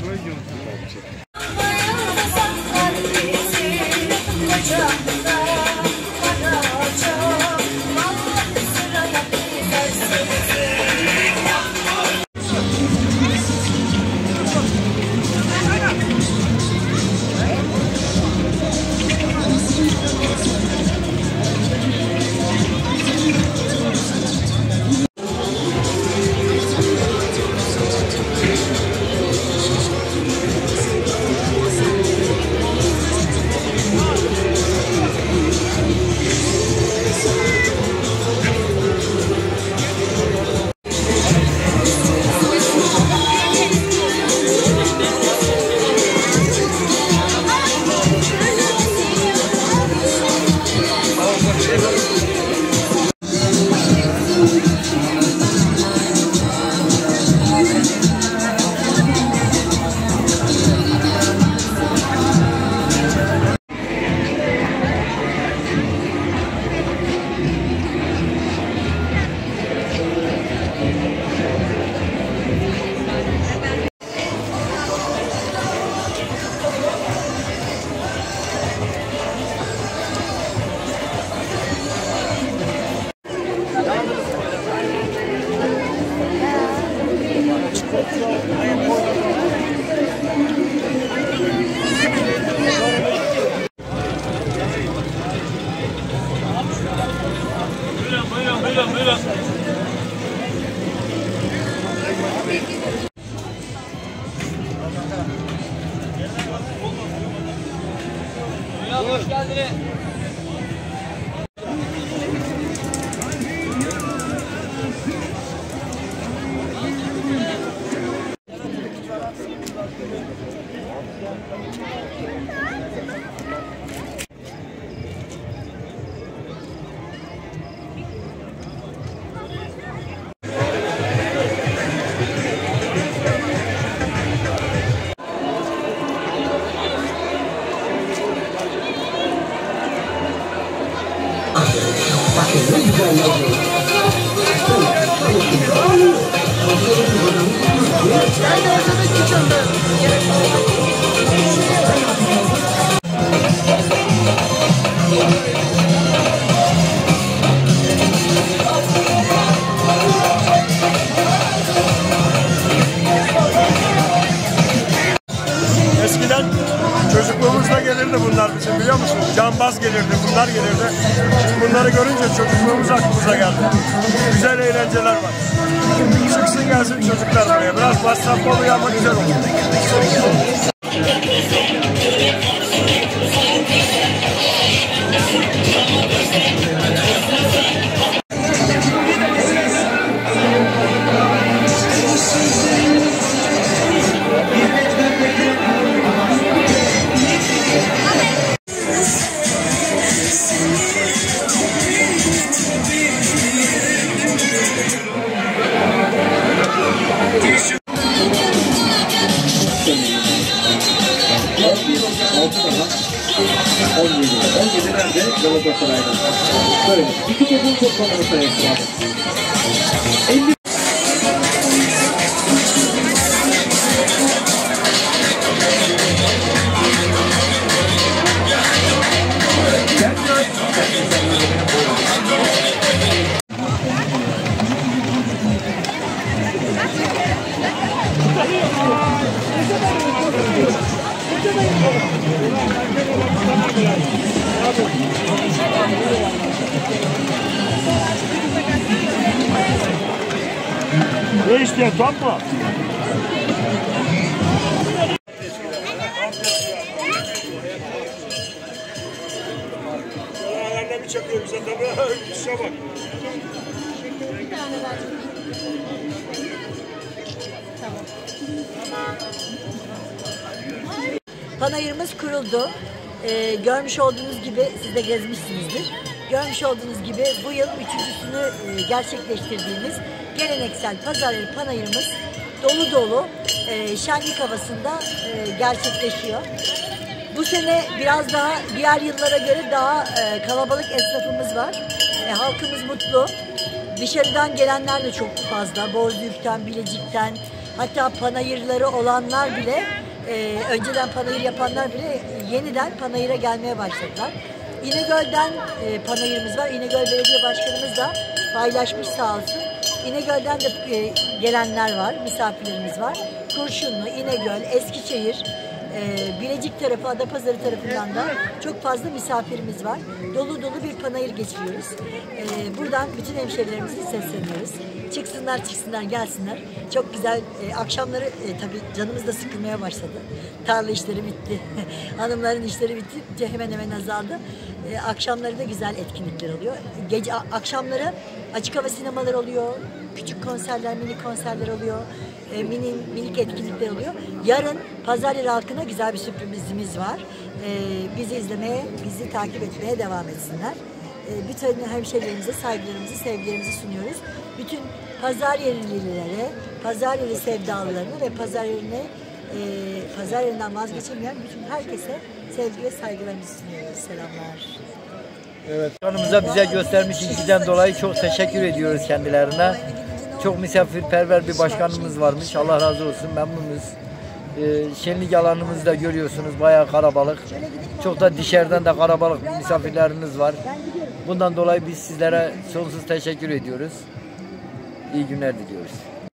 Buyurun. Hoş geldiniz. Eskiden çocukluğumuzda gelirdi bunlar bizim, biliyor musunuz? Cambaz gelirdi, bunlar gelirdi. Şimdi bunları görünce çocukluğumuz aklımıza geldi. Güzel eğlenceler var. Çıksın gelsin çocuklar buraya. Biraz masraflı oluyor ama güzel oluyor. Nerede? Galatasaray'da. Böyle. İki topun toplamını sayacağız. 50. Ne istiyor, tam mı? Ayağlarına bir çakıyor bize tabii. İşe bak. Bir tane daha. Tamam. Panayırımız kuruldu. Görmüş olduğunuz gibi, siz de gezmişsinizdir. Görmüş olduğunuz gibi bu yıl üçüncüsünü gerçekleştirdiğimiz geleneksel pazarları panayırımız dolu dolu şenlik havasında gerçekleşiyor. Bu sene biraz daha diğer yıllara göre daha kalabalık esnafımız var. Halkımız mutlu. Dışarıdan gelenler de çok fazla. Bozüyük'ten, Bilecik'ten, Hatta panayırları olanlar bile, önceden panayır yapanlar bile yeniden panayıra gelmeye başladılar. İnegöl'den panayırımız var. İnegöl Belediye Başkanımız da paylaşmış sağ olsun. İnegöl'den de gelenler var, misafirlerimiz var. Kurşunlu, İnegöl, Eskişehir, Bilecik tarafı, Adapazarı tarafından da çok fazla misafirimiz var. Dolu dolu bir panayır geçiriyoruz. Buradan bütün hemşehrilerimize sesleniyoruz. Çıksınlar, gelsinler. Çok güzel. Akşamları tabii canımız da sıkılmaya başladı. Tarla işleri bitti. Hanımların işleri bitti. Hemen hemen azaldı. Akşamları da güzel etkinlikler oluyor. Akşamları açık hava sinemaları oluyor. Küçük konserler, mini konserler oluyor. Minik etkinlikler oluyor. Yarın Pazaryer halkına güzel bir sürprizimiz var. Bizi izlemeye, bizi takip etmeye devam etsinler. Bütün hemşehrilerimize saygılarımızı, sevgilerimizi sunuyoruz. Bütün Pazaryerlilere, Pazaryeri sevdalılarına ve Pazaryerinden vazgeçemeyen bütün herkese sevgi ve saygılarımızı sunuyoruz. Selamlar. Evet, kanımıza bize göstermiş ilgiden dolayı çok teşekkür ediyoruz kendilerine. Çok misafirperver bir başkanımız varmış. Allah razı olsun, memnunuz. Şenlik alanımızı da görüyorsunuz, bayağı kalabalık. Çok da dışarıdan da kalabalık misafirleriniz var. Bundan dolayı biz sizlere sonsuz teşekkür ediyoruz. İyi günler diliyoruz.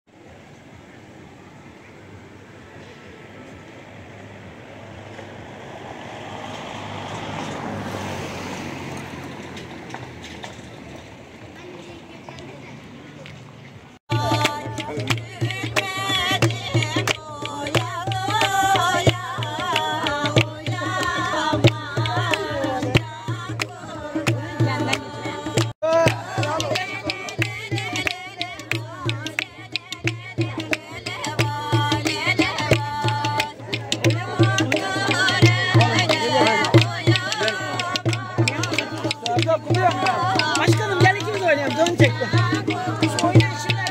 Başkanım gel ikimiz oynayalım. Dön çekti. Oynayın şimdi.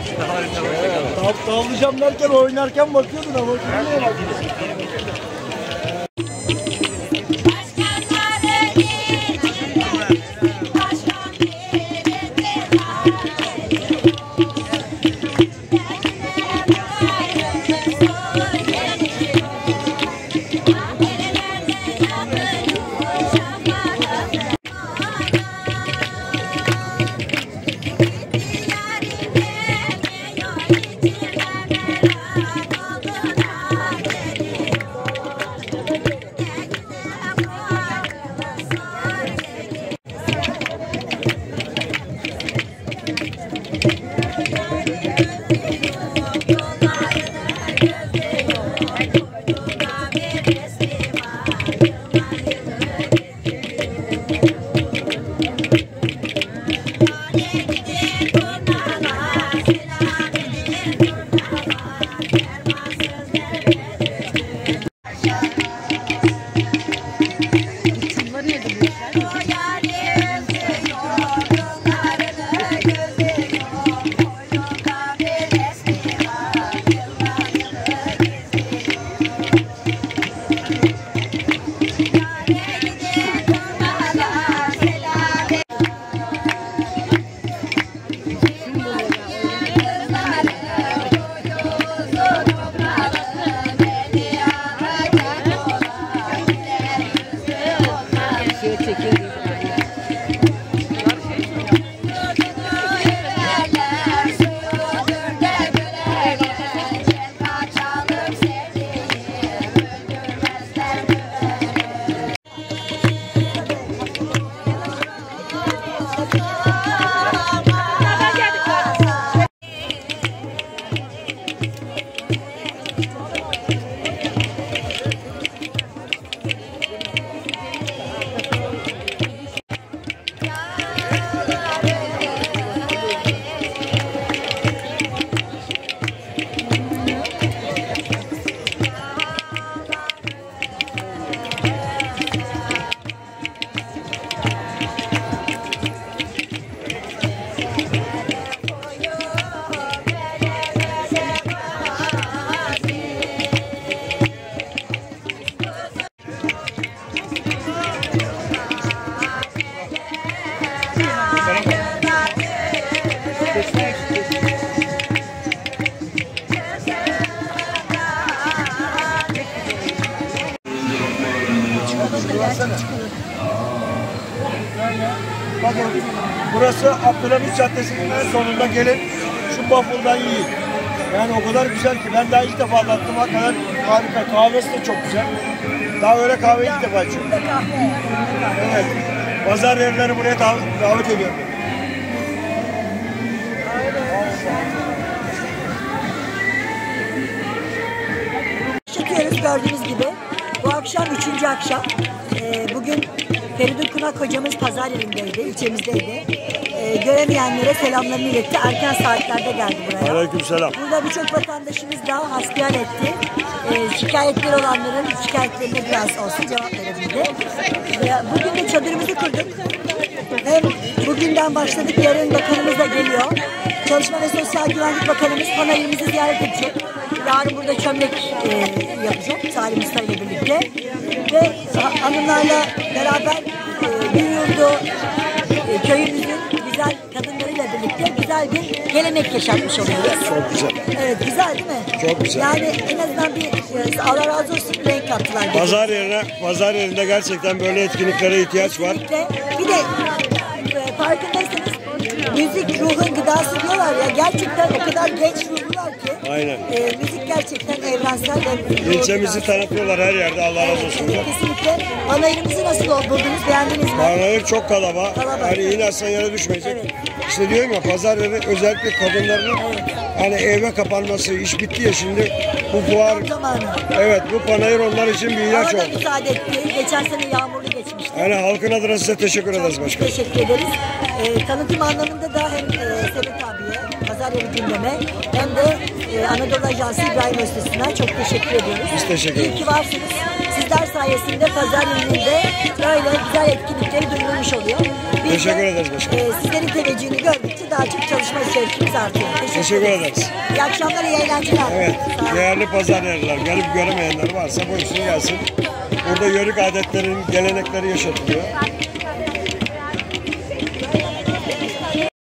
Tavlayacağım derken oynarken bakıyordun ama şimdi bak. Bakın burası Abdülhamit Caddesi'nin en sonunda, gelin şu waffle'dan yiyin. Yani o kadar güzel ki ben daha ilk defa anlattım, hakikaten harika. Kahvesi de çok güzel. Daha öyle kahve ilk defa içiyorum. Evet. Pazar yerleri buraya davet ediyorum. Çıkıyoruz gördüğünüz gibi. Bu akşam 3. akşam. Bugün Feridun Kunak hocamız pazar yerindeydi, ilçemizdeydi. Göremeyenlere selamlarını iletti. Erken saatlerde geldi buraya. Aleykümselam. Burada birçok vatandaşımız daha hasbihal etti. Şikayetleri olanların şikayetlerine biraz olsun cevap verebildi. Bugün de çadırımızı kurduk. Hem bugünden başladık, yarın bakanımız da geliyor. Çalışma ve Sosyal Güvenlik Bakanımız panayırımızı ziyaret edecek. Yarın burada çömlek yapacak Salim Usta ile birlikte. Ve hanımlarla beraber Büyüyurdu köyümüzün güzel kadınlarıyla birlikte güzel bir gelenek yaşatmış oluyoruz. Çok güzel. Evet, güzel değil mi? Çok güzel. Yani en azından bir Allah razı olsun renk kattılar. Pazar yerinde gerçekten böyle etkinliklere ihtiyaç var. Kesinlikle. Bir de farkındaysanız müzik ruhun gıdası diyorlar ya, gerçekten o kadar genç ruhlular ki. Aynen. Müzik gerçekten evrensel ve İlçemizi tanıtıyorlar her yerde, Allah razı olsun. Kesinlikle. Panayırımızı nasıl buldunuz? Beğendiniz mi? Panayır çok kalabalık. Kalabalık. Hani inersen yere düşmeyecek. Evet. İşte diyorum ya, pazar yeri özellikle kadınların hani eve kapanması, iş bitti ya şimdi, bu fuar, Zamanı. evet, bu panayır onlar için bir ilaç Hava da oldu. müsaade etti. Geçen sene yağmurlu geçmişti. Yani halkın adına size teşekkür ederiz başkanım. Teşekkür ederiz. Tanıtım anlamında da hem Sebet abiye, pazar yeri gündeme, hem de Anadolu Ajansı İbrahim Öztürk'üne çok teşekkür ediyoruz. Biz teşekkür ederiz. İyi ki varsınız. Sizler sayesinde pazar yerinde böyle güzel etkinlikleri duyurulmuş oluyor. Biz Teşekkür de, ederiz başkanım. Sizlerin teveccühünü gördükçe daha çok çalışma isteği zevkimiz artıyor. Teşekkür ederiz. İyi akşamlar, iyi eğlenceler. Evet, Sağ olun. değerli pazar yerliler, gelip göremeyenler varsa buyursun gelsin. Burada yörük adetlerin, gelenekleri yaşatılıyor.